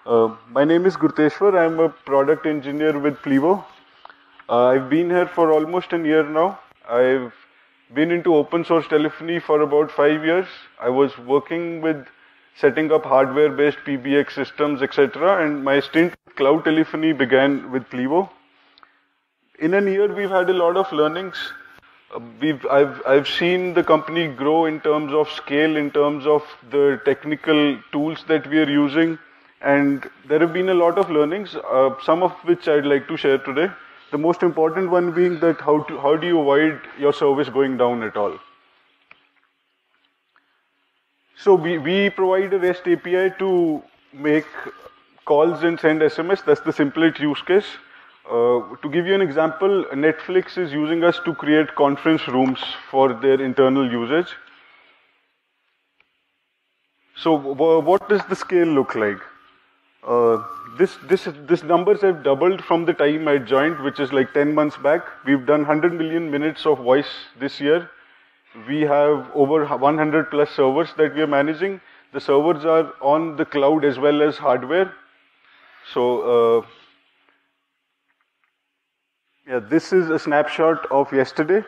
My name is Gurteshwar. I'm a product engineer with Plivo. I've been here for almost a year now. I've been into open source telephony for about 5 years. I was working with setting up hardware-based PBX systems, etc. And my stint with cloud telephony began with Plivo. In a year, we've had a lot of learnings. I've seen the company grow in terms of scale, in terms of the technical tools that we are using, and there have been a lot of learnings, some of which I'd like to share today. The most important one being that how do you avoid your service going down at all? So we provide a REST API to make calls and send SMS. That's the simplest use case. To give you an example, Netflix is using us to create conference rooms for their internal usage. So what does the scale look like? This numbers have doubled from the time I joined, which is like 10 months back. We've done 100 million minutes of voice this year. We have over 100 plus servers that we are managing. The servers are on the cloud as well as hardware. So yeah, this is a snapshot of yesterday.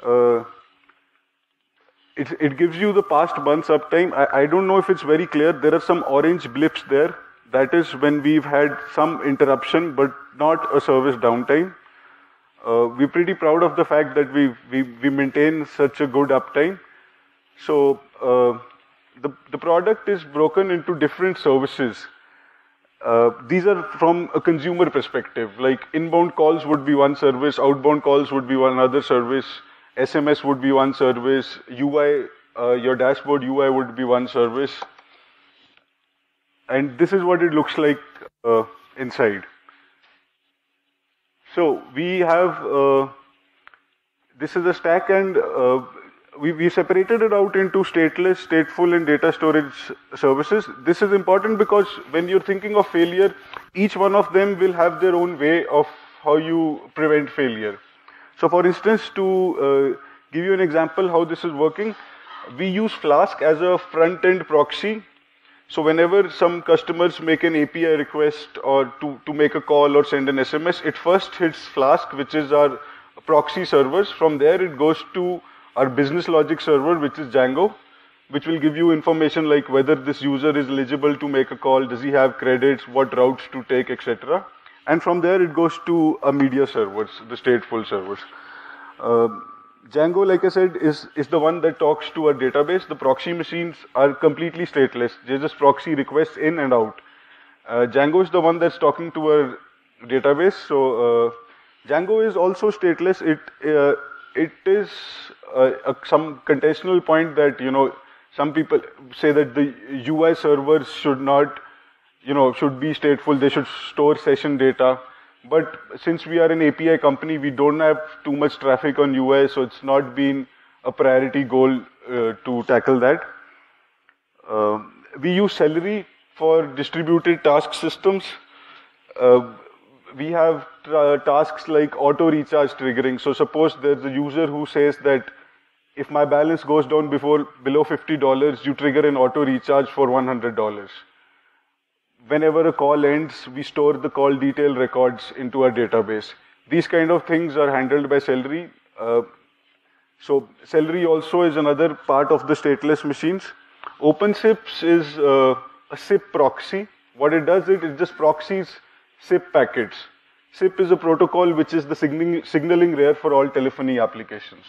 It gives you the past month's uptime. I don't know if it's very clear. There are some orange blips there. That is when we've had some interruption, but not a service downtime. We're pretty proud of the fact that we maintain such a good uptime. So the product is broken into different services. These are from a consumer perspective, like inbound calls would be one service, outbound calls would be one other service, SMS would be one service, UI, your dashboard UI would be one service. And this is what it looks like inside. So we have, this is a stack, and we separated it out into stateless, stateful, and data storage services. This is important because when you're thinking of failure, each one of them will have their own way of how you prevent failure. So for instance, to give you an example how this is working, we use Flask as a front-end proxy. So whenever some customers make an API request or to make a call or send an SMS, it first hits Flask, which is our proxy servers. From there, it goes to our business logic server, which is Django, which will give you information like whether this user is eligible to make a call, does he have credits, what routes to take, etc. And from there, it goes to a media servers, the stateful servers. Django, like I said, is the one that talks to our database. The proxy machines are completely stateless. They just proxy requests in and out. Django is the one that's talking to our database. So Django is also stateless. It is some contextual point that, you know, some people say that the UI servers should not, you know, should be stateful. They should store session data. But since we are an API company, we don't have too much traffic on UI, so it's not been a priority goal to tackle that. We use Celery for distributed task systems. We have tasks like auto recharge triggering. So suppose there's a user who says that if my balance goes down below $50, you trigger an auto recharge for $100. Whenever a call ends, we store the call detail records into our database. These kind of things are handled by Celery. So Celery also is another part of the stateless machines. OpenSIPs is a SIP proxy. What it does is it just proxies SIP packets. SIP is a protocol which is the signaling layer for all telephony applications.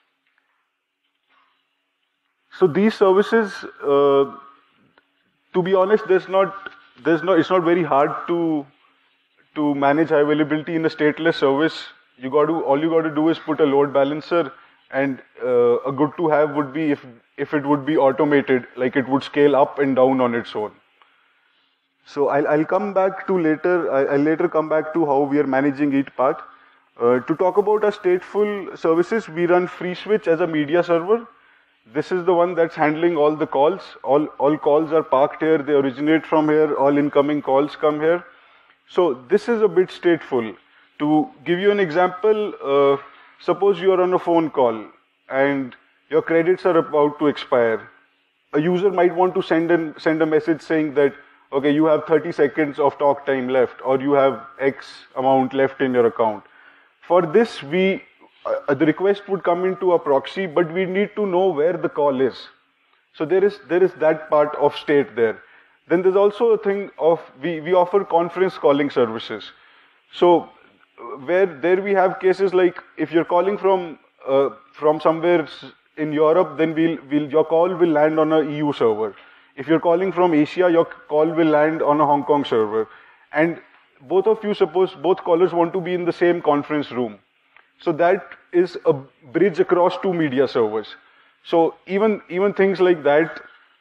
So these services, to be honest, it's not very hard to manage high availability in a stateless service. All you got to do is put a load balancer, and a good to have would be if it would be automated, like it would scale up and down on its own. So I'll come back to later. I'll later come back to how we are managing each part. To talk about our stateful services, we run FreeSwitch as a media server. This is the one that's handling all the calls. All calls are parked here. They originate from here. All incoming calls come here. So this is a bit stateful. To give you an example, suppose you are on a phone call and your credits are about to expire. A user might want to send a message saying that okay, you have 30 seconds of talk time left, or you have X amount left in your account. For this, the request would come into a proxy, but we need to know where the call is. So there is that part of state there. Then there's also a thing of we offer conference calling services. So where there we have cases like if you're calling from somewhere in Europe, then your call will land on a EU server. If you're calling from Asia, your call will land on a Hong Kong server. And both of you, suppose both callers want to be in the same conference room. So that is a bridge across two media servers. So even things like that,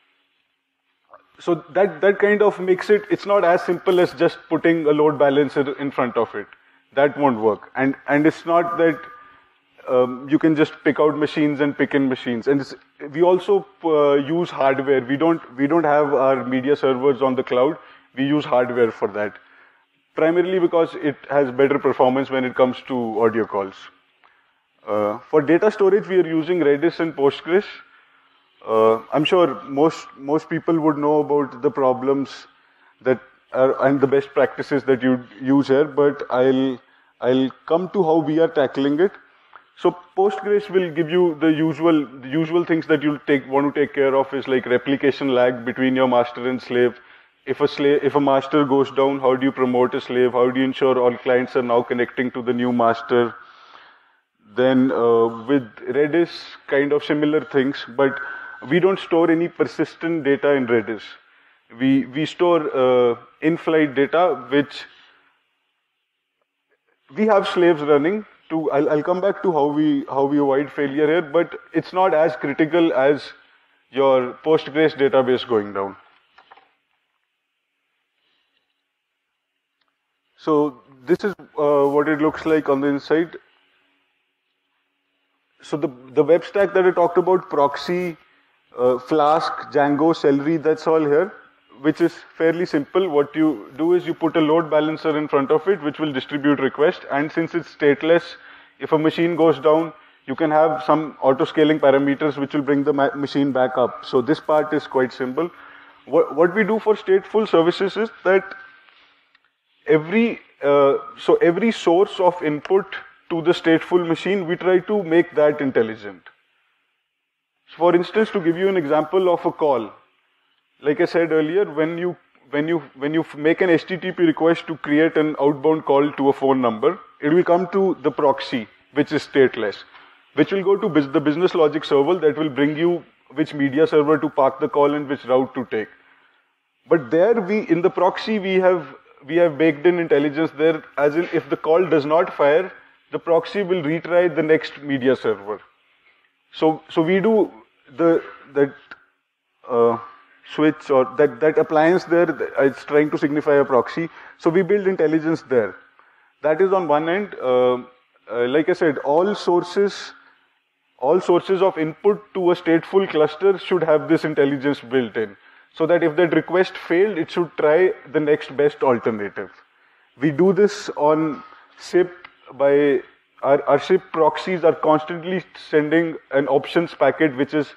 so that kind of makes it's not as simple as just putting a load balancer in front of it. That won't work. And it's not that you can just pick out machines and pick in machines. And we also use hardware. We don't have our media servers on the cloud. We use hardware for that. Primarily because it has better performance when it comes to audio calls. For data storage, we are using Redis and Postgres. I'm sure most people would know about the problems that are and the best practices that you use here, but I'll come to how we are tackling it. So Postgres will give you the usual things that you'll want to take care of is like replication lag between your master and slave. If a master goes down, how do you promote a slave? How do you ensure all clients are now connecting to the new master? Then with Redis, kind of similar things, but we don't store any persistent data in Redis. We store in-flight data, which we have slaves running. I'll come back to how we avoid failure here, but it's not as critical as your Postgres database going down. So this is what it looks like on the inside. So the web stack that I talked about, proxy, Flask, Django, Celery, that's all here, which is fairly simple. What you do is you put a load balancer in front of it, which will distribute request. And since it's stateless, if a machine goes down, you can have some auto-scaling parameters which will bring the machine back up. So this part is quite simple. What we do for stateful services is that every source of input to the stateful machine, we try to make that intelligent. So for instance, to give you an example of a call, like I said earlier, when you make an HTTP request to create an outbound call to a phone number, it will come to the proxy, which is stateless, which will go to the business logic server that will bring you which media server to park the call and which route to take. But there in the proxy we have baked in intelligence there, as in if the call does not fire, the proxy will retry the next media server. So we do that switch or that appliance there. It's trying to signify a proxy. So we build intelligence there. That is on one end. Like I said, all sources of input to a stateful cluster should have this intelligence built in, so that if that request failed, it should try the next best alternative. We do this on SIP by our SIP proxies are constantly sending an options packet, which is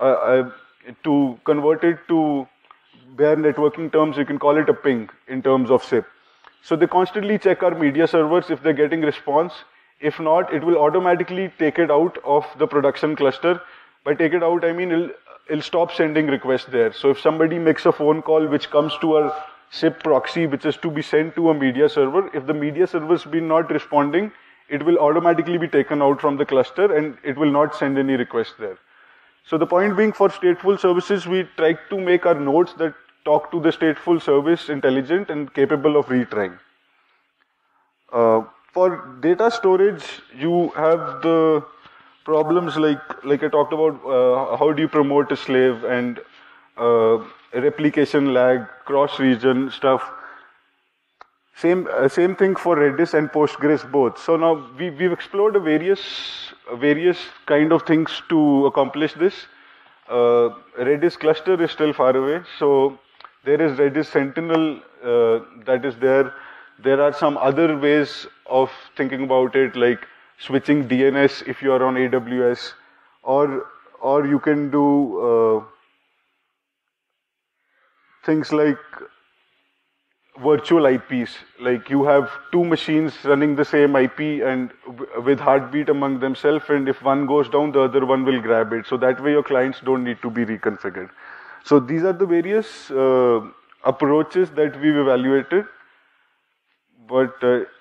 to convert it to bare networking terms, you can call it a ping in terms of SIP. So they constantly check our media servers if they're getting response. If not, it will automatically take it out of the production cluster. By take it out, I mean it'll stop sending requests there. So if somebody makes a phone call which comes to our SIP proxy, which is to be sent to a media server, if the media server's been not responding, it will automatically be taken out from the cluster and it will not send any request there. So the point being, for stateful services, we try to make our nodes that talk to the stateful service intelligent and capable of retrying. For data storage, you have the problems like I talked about, how do you promote a slave and replication lag, cross-region stuff. Same thing for Redis and Postgres both. So now we've explored various kind of things to accomplish this. Redis cluster is still far away, so there is Redis Sentinel that is there. There are some other ways of thinking about it, like switching DNS if you are on AWS, or you can do things like virtual IPs. Like you have two machines running the same IP and with heartbeat among themselves, and if one goes down, the other one will grab it. So that way your clients don't need to be reconfigured. So these are the various approaches that we've evaluated. But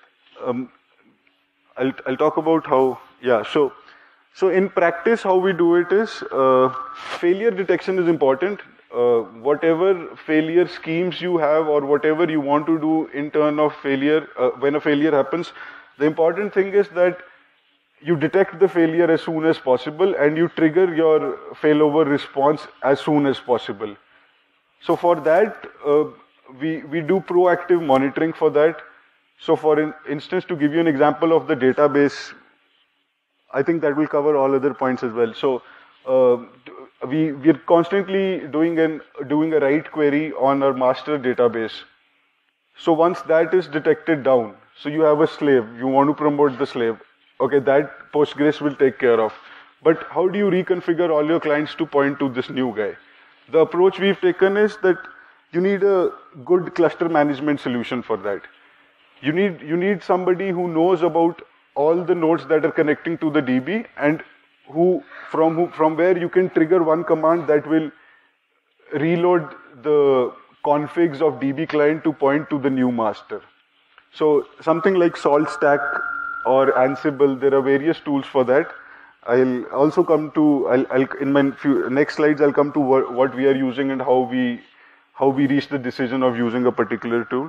I'll talk about how, yeah, so in practice, how we do it is, failure detection is important. Whatever failure schemes you have or whatever you want to do in turn of failure, when a failure happens, the important thing is that you detect the failure as soon as possible and you trigger your failover response as soon as possible. So for that, we do proactive monitoring for that. So for instance, to give you an example of the database, I think that will cover all other points as well. So we're constantly doing a write query on our master database. So once that is detected down, so you have a slave, you want to promote the slave, okay, that Postgres will take care of. But how do you reconfigure all your clients to point to this new guy? The approach we've taken is that you need a good cluster management solution for that. You need somebody who knows about all the nodes that are connecting to the DB and from where you can trigger one command that will reload the configs of DB client to point to the new master. So something like SaltStack or Ansible, there are various tools for that. I'll also come to, in my next slides, I'll come to what we are using and how we reached the decision of using a particular tool.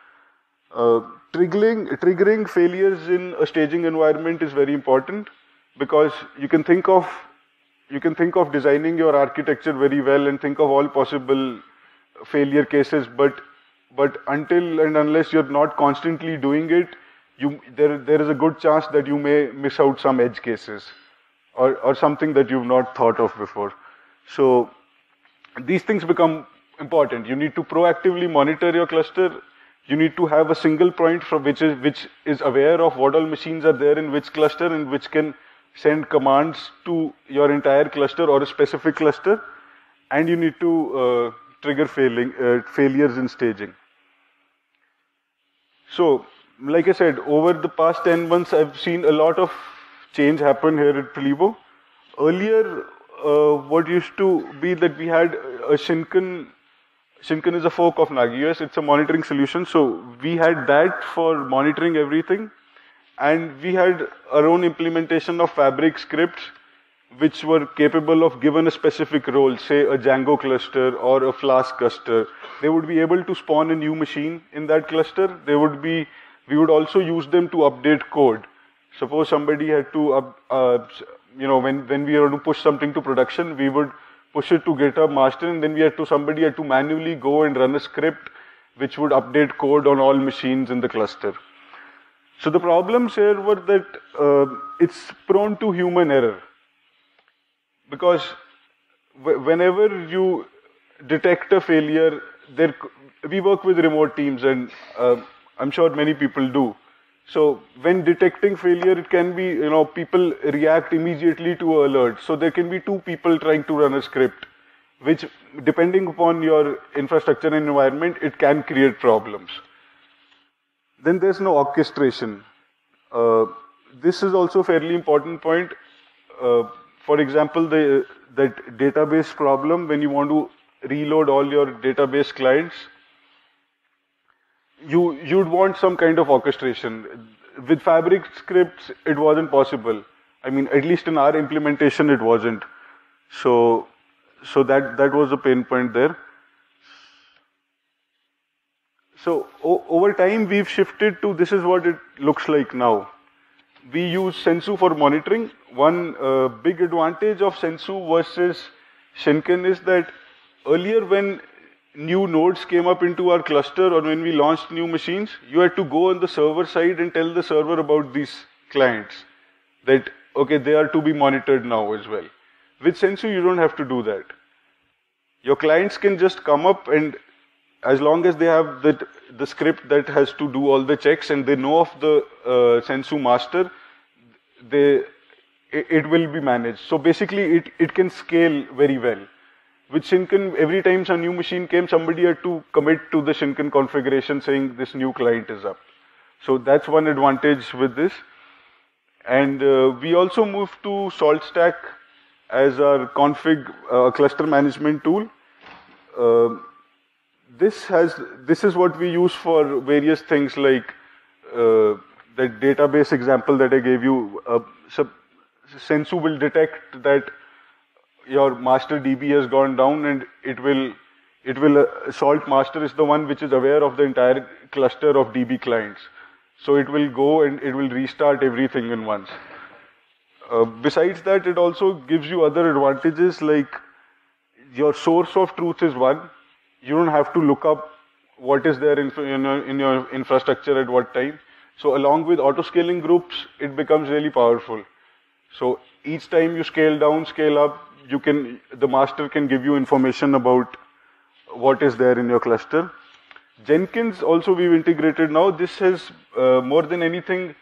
Triggering failures in a staging environment is very important because you can think of designing your architecture very well and think of all possible failure cases, but until and unless you're not constantly doing it, there is a good chance that you may miss out some edge cases or something that you've not thought of before. So these things become important. You need to proactively monitor your cluster. You need to have a single point from which is aware of what all machines are there in which cluster and which can send commands to your entire cluster or a specific cluster. And you need to trigger failures in staging. So, like I said, over the past 10 months, I've seen a lot of change happen here at Palibo. Earlier, what used to be that we had a Shinken. Shinken is a fork of Nagios. It's a monitoring solution. So we had that for monitoring everything. And we had our own implementation of Fabric scripts, which were capable of, given a specific role, say a Django cluster or a Flask cluster, they would be able to spawn a new machine in that cluster. We would also use them to update code. Suppose somebody had to, when we were to push something to production, we would push it to GitHub master, and then somebody had to manually go and run a script which would update code on all machines in the cluster. So the problems here were that it's prone to human error. Because whenever you detect a failure, we work with remote teams, and I'm sure many people do. So when detecting failure, it can be, people react immediately to alert. So there can be two people trying to run a script, which, depending upon your infrastructure and environment, it can create problems. Then there's no orchestration. This is also a fairly important point. For example, that database problem, when you want to reload all your database clients, you'd want some kind of orchestration. With Fabric scripts, it wasn't possible. I mean, at least in our implementation, it wasn't. So that was a pain point there. So over time, we've shifted to this is what it looks like now. We use Sensu for monitoring. One big advantage of Sensu versus Shinken is that earlier when new nodes came up into our cluster or when we launched new machines, you had to go on the server side and tell the server about these clients that, okay, they are to be monitored now as well. With Sensu, you don't have to do that. Your clients can just come up, and as long as they have the script that has to do all the checks and they know of the Sensu master, it will be managed. So basically, it can scale very well. with Shinken, every time a new machine came, somebody had to commit to the Shinken configuration saying this new client is up. So that's one advantage with this. And we also moved to SaltStack as our config cluster management tool. This is what we use for various things like that database example that I gave you. Sensu will detect that your master DB has gone down, and it will Salt master is the one which is aware of the entire cluster of DB clients. So it will go and it will restart everything in once. Besides that, it also gives you other advantages, like your source of truth is one. You don't have to look up what is there in your infrastructure at what time. So along with auto-scaling groups, it becomes really powerful. So each time you scale down, scale up, the master can give you information about what is there in your cluster. Jenkins also we've integrated now. This has more than anything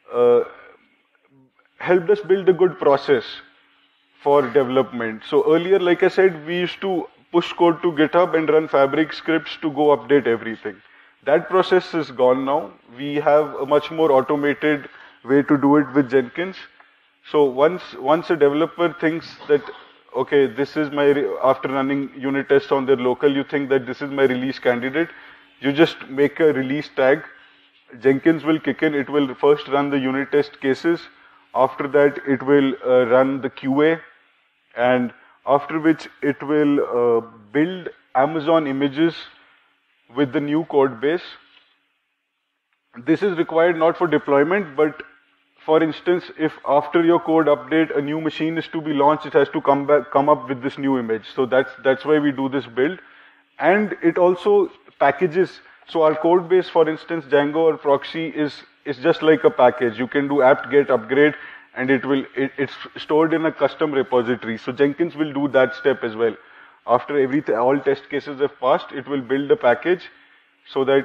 helped us build a good process for development. So earlier, like I said, we used to push code to GitHub and run Fabric scripts to go update everything. That process is gone now. We have a much more automated way to do it with Jenkins. So once a developer thinks that, okay, this is after running unit tests on their local, you think that this is my release candidate, you just make a release tag. Jenkins will kick in. It will first run the unit test cases. After that, it will run the QA, and after which it will build Amazon images with the new code base. This is required not for deployment, but for instance, if after your code update a new machine is to be launched, it has to come up with this new image. So that's why we do this build. And it also packages. So our code base, for instance, Django or Proxy is just like a package. You can do apt get upgrade, and it's stored in a custom repository. So Jenkins will do that step as well. After all test cases have passed, it will build a package so that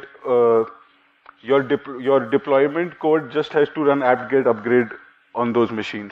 your deployment code just has to run apt get upgrade on those machines.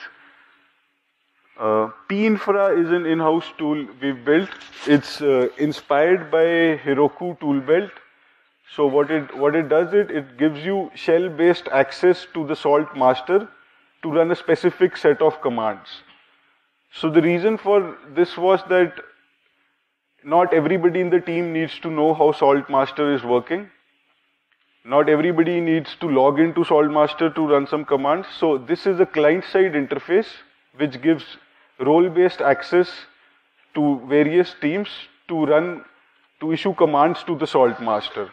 P-Infra is an in-house tool we've built. It's inspired by Heroku toolbelt. So what it does, it gives you shell-based access to the Salt master to run a specific set of commands. So the reason for this was that not everybody in the team needs to know how Salt master is working. Not everybody needs to log into Salt master to run some commands. So this is a client-side interface which gives role-based access to various teams to issue commands to the Salt master.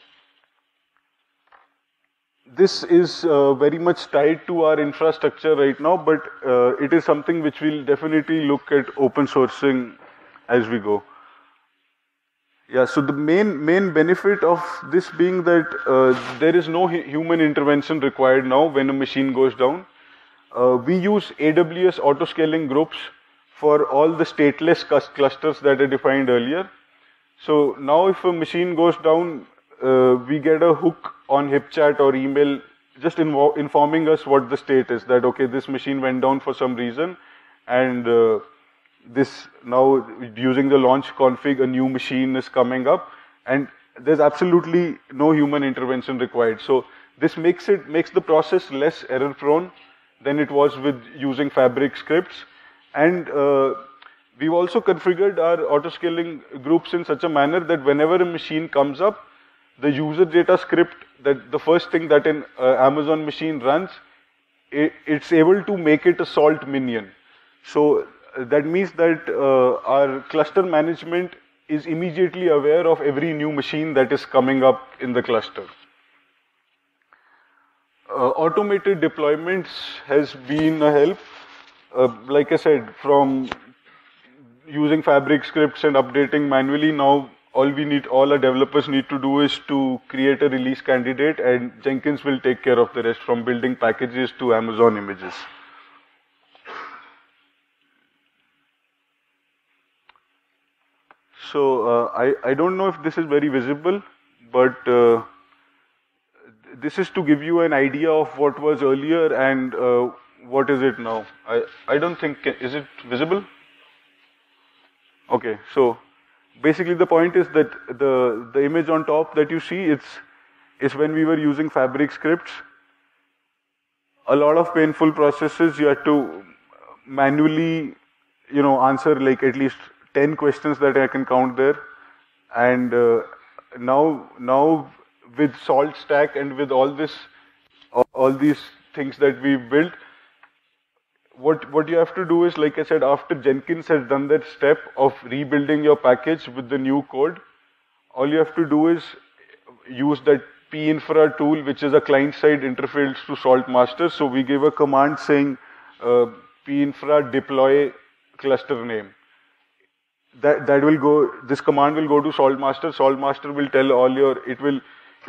This is very much tied to our infrastructure right now, but it is something which we'll definitely look at open sourcing as we go. Yeah, so the main benefit of this being that there is no human intervention required now when a machine goes down. We use AWS auto-scaling groups for all the stateless clusters that I defined earlier. So now if a machine goes down, we get a hook on HipChat or email just informing us what the state is, that okay, this machine went down for some reason, and this now using the launch config, a new machine is coming up, and there's absolutely no human intervention required. So this makes the process less error prone than it was with using Fabric scripts. And we've also configured our auto-scaling groups in such a manner that whenever a machine comes up, the user data script, that the first thing that an Amazon machine runs, it's able to make it a Salt minion. So that means that our cluster management is immediately aware of every new machine that is coming up in the cluster. Automated deployments has been a help. Like I said, from using Fabric scripts and updating manually, now all our developers need to do is to create a release candidate, and Jenkins will take care of the rest, from building packages to Amazon images. So I don't know if this is very visible, but this is to give you an idea of what was earlier and what is it now. I don't think, is it visible? Okay, so basically the point is that the image on top that you see, it's when we were using Fabric scripts. A lot of painful processes. You had to manually, answer like at least 10 questions that I can count there. And now with Salt Stack and with all these things that we built, what you have to do is, like I said, after Jenkins has done that step of rebuilding your package with the new code, all you have to do is use that pinfra tool, which is a client-side interface to Saltmaster. So we give a command saying pinfra deploy cluster name. That will go. This command will go to Saltmaster. Saltmaster will tell all your. It will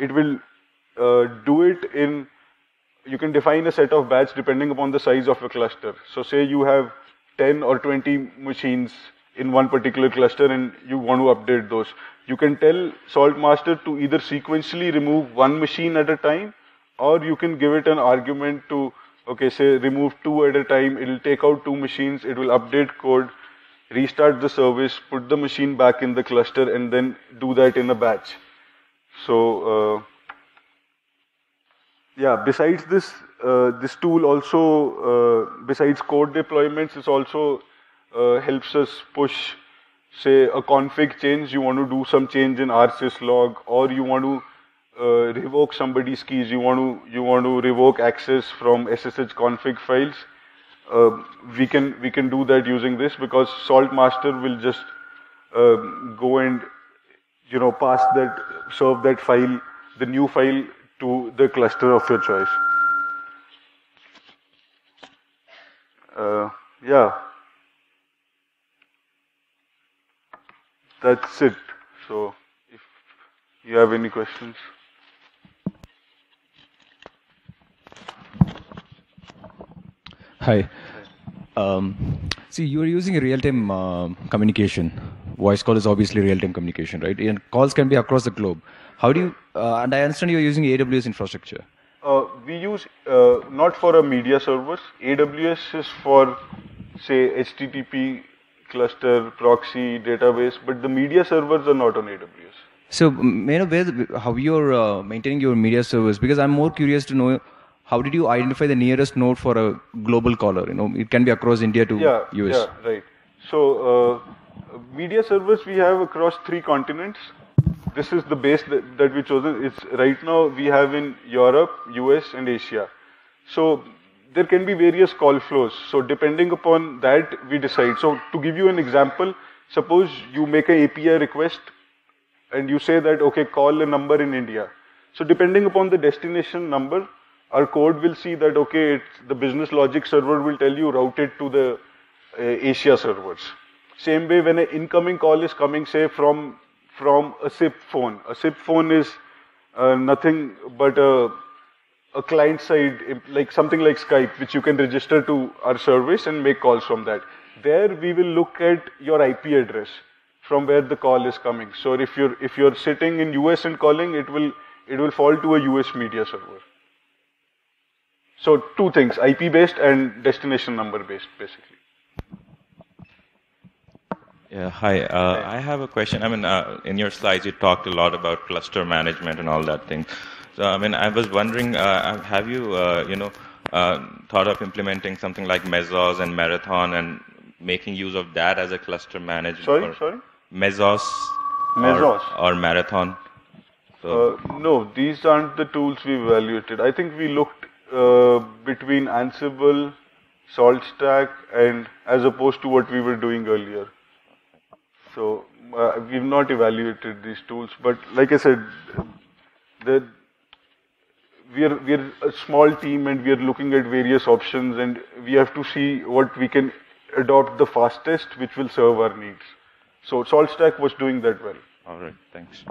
do it in. You can define a set of batch depending upon the size of a cluster. So say you have 10 or 20 machines in one particular cluster and you want to update those. You can tell Saltmaster to either sequentially remove one machine at a time, or you can give it an argument to, okay, say remove 2 at a time. It will take out 2 machines. It will update code, restart the service, put the machine back in the cluster, and then do that in a batch. So, yeah, besides this, this tool also, besides code deployments, it also helps us push, say, a config change. You want to do some change in rsyslog, or you want to revoke somebody's keys. You want to revoke access from SSH config files. We can do that using this, because Saltmaster will just go and serve that file, the new file, to the cluster of your choice. Yeah, that's it. So if you have any questions. Hi. See, you are using a real-time communication. Voice call is obviously real-time communication, right? And calls can be across the globe. How do you, and I understand you're using AWS infrastructure. We use, not for a media servers. AWS is for, say, HTTP cluster, proxy, database, but the media servers are not on AWS. So, may I know how you're maintaining your media servers? Because I'm more curious to know, how did you identify the nearest node for a global caller? It can be across India to US. Yeah, right. So, media servers we have across 3 continents. This is the base that we chosen. It's right now we have in Europe, US, and Asia. So there can be various call flows. So depending upon that, we decide. So to give you an example, suppose you make an API request and you say that, okay, call a number in India. So depending upon the destination number, our code will see that, okay, the business logic server will tell you route it to the Asia servers. Same way, when an incoming call is coming, say from a SIP phone. A SIP phone is nothing but a client side, like something like Skype, which you can register to our service and make calls from that. There we will look at your IP address from where the call is coming. So if you're sitting in US and calling, it will fall to a US media server. So 2 things, IP based and destination number based, basically. Yeah, hi. I have a question. I mean, in your slides, you talked a lot about cluster management and all that thing. So, I mean, I was wondering, have you, thought of implementing something like Mesos and Marathon and making use of that as a cluster management? Sorry? Mesos or Marathon? So, no, these aren't the tools we evaluated. I think we looked between Ansible, SaltStack, and as opposed to what we were doing earlier. So we've not evaluated these tools, but like I said, we're a small team and we're looking at various options, and we have to see what we can adopt the fastest, which will serve our needs. So SaltStack was doing that well. All right, thanks.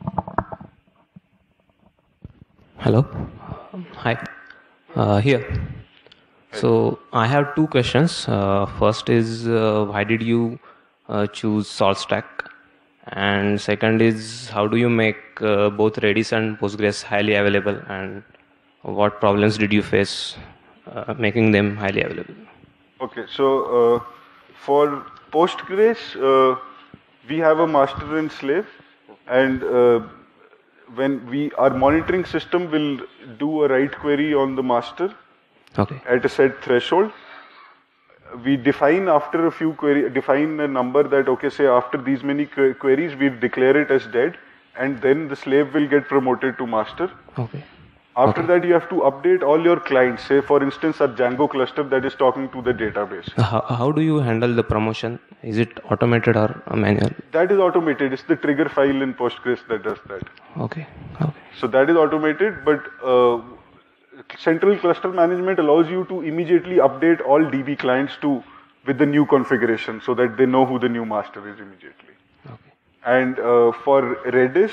Hello. Hi. Here. So I have 2 questions. First is, why did you choose SaltStack? And second is, how do you make both Redis and Postgres highly available, and what problems did you face making them highly available? Okay, so for Postgres, we have a master and slave, and when our monitoring system will do a write query on the master at a set threshold. We define after a few define a number that, okay, say after these many queries, we declare it as dead, and then the slave will get promoted to master. After that, you have to update all your clients. Say, for instance, a Django cluster that is talking to the database. How do you handle the promotion? Is it automated or manual? That is automated. It's the trigger file in Postgres that does that. Okay. So that is automated, but central cluster management allows you to immediately update all DB clients with the new configuration, so that they know who the new master is immediately. And for Redis,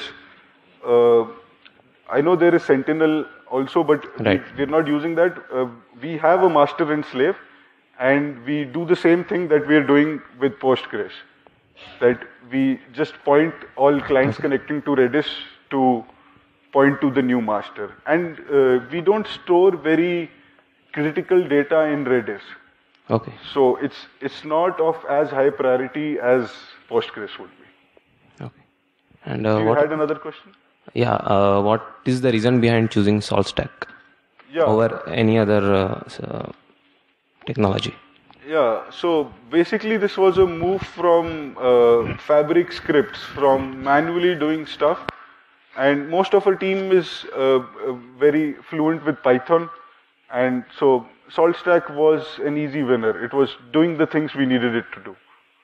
I know there is Sentinel also, but we're not using that. We have a master and slave, and we do the same thing that we're doing with Postgres. That we just point all clients connecting to Redis to point to the new master. And we don't store very critical data in Redis. So it's not of as high priority as Postgres would be. And you had another question? Yeah, what is the reason behind choosing SaltStack over any other technology? Yeah, so basically this was a move from Fabric scripts, from manually doing stuff, and most of our team is very fluent with Python, and so SaltStack was an easy winner. It was doing the things we needed it to do.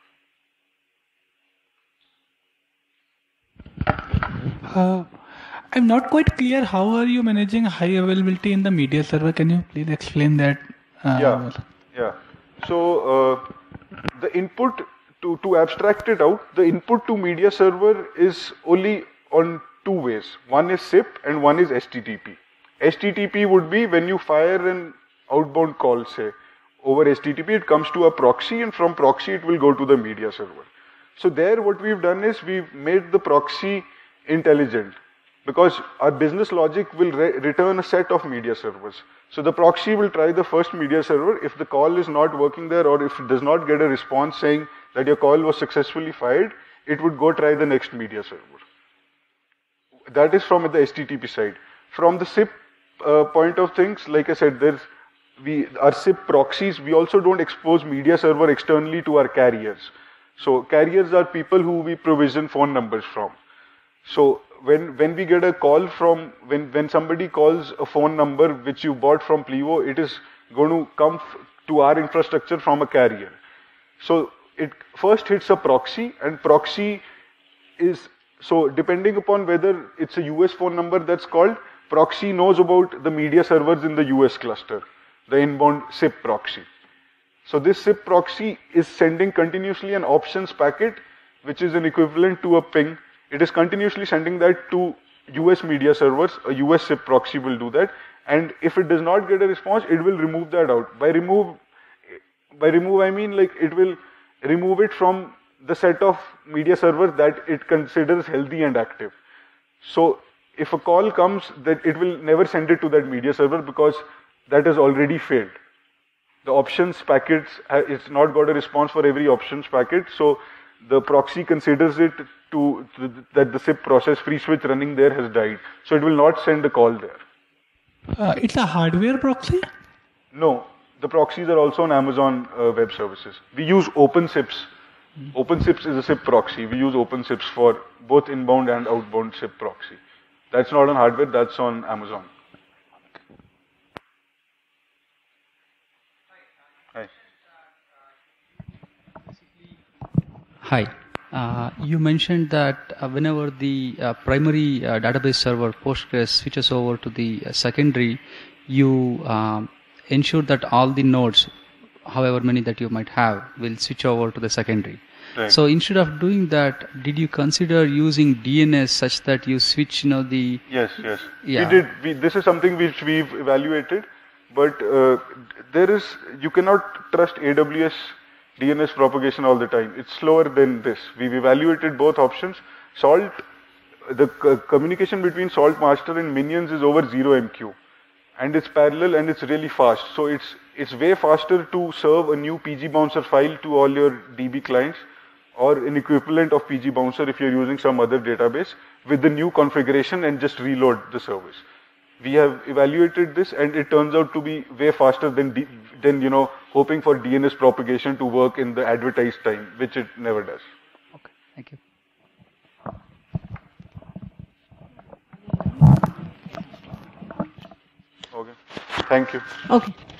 I'm not quite clear, how are you managing high availability in the media server? Can you please explain that? Yeah. So the input, to abstract it out, the input to media server is only on two ways. One is SIP and one is HTTP. HTTP would be when you fire an outbound call, say, over HTTP, it comes to a proxy, and from proxy it will go to the media server. So there what we've done is we've made the proxy intelligent, because our business logic will return a set of media servers. So the proxy will try the first media server. If the call is not working there, or if it does not get a response saying that your call was successfully fired, it would go try the next media server. That is from the HTTP side. From the SIP point of things, like I said, our SIP proxies, we also don't expose media server externally to our carriers. So carriers are people who we provision phone numbers from. So when we get a call from, when somebody calls a phone number which you bought from Plivo, it is going to come to our infrastructure from a carrier. So it first hits a proxy, and proxy is, so depending upon whether it's a US phone number that's called, proxy knows about the media servers in the US cluster, the inbound SIP proxy. So this SIP proxy is sending continuously an options packet, which is an equivalent to a ping. It is continuously sending that to US media servers. A US SIP proxy will do that, and if it does not get a response, it will remove that out. By remove I mean like it will remove it from the set of media servers that it considers healthy and active. So if a call comes, that it will never send it to that media server, because that has already failed. The options packets, it's not got a response for every options packet, so the proxy considers it that the SIP process free switch running there has died, so it will not send a call there. It's a hardware proxy? No, the proxies are also on Amazon Web Services. We use OpenSIPs. OpenSIPs is a SIP proxy. We use OpenSIPs for both inbound and outbound SIP proxy. That's not on hardware, that's on Amazon. Hi. You mentioned that whenever the primary database server Postgres switches over to the secondary, you ensure that all the nodes, however many that you might have, will switch over to the secondary. Right. So instead of doing that, did you consider using DNS such that you switch, the... Yes. Yeah. We did. This is something which we've evaluated, but you cannot trust AWS DNS propagation all the time. It's slower than this. We've evaluated both options. Salt, the communication between Salt Master and Minions is over 0 MQ, and it's parallel and it's really fast. So it's way faster to serve a new PG bouncer file to all your DB clients or an equivalent of PG Bouncer if you're using some other database with the new configuration and just reload the service. We have evaluated this and it turns out to be way faster than hoping for DNS propagation to work in the advertised time, which it never does. Okay, thank you. Okay, thank you. Okay.